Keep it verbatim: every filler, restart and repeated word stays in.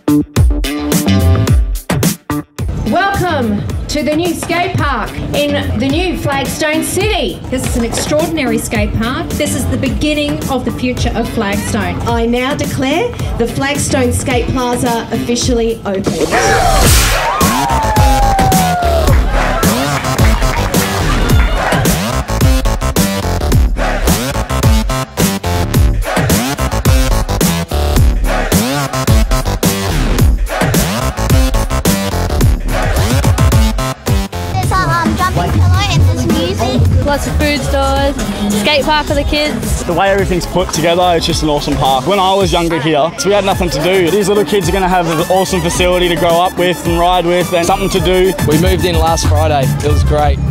Welcome to the new skate park in the new Flagstone City. This is an extraordinary skate park. This is the beginning of the future of Flagstone. I now declare the Flagstone Skate Plaza officially open. Lots of food stores, skate park for the kids. The way everything's put together, it's just an awesome park. When I was younger here, so we had nothing to do. These little kids are going to have an awesome facility to grow up with and ride with and something to do. We moved in last Friday. It was great.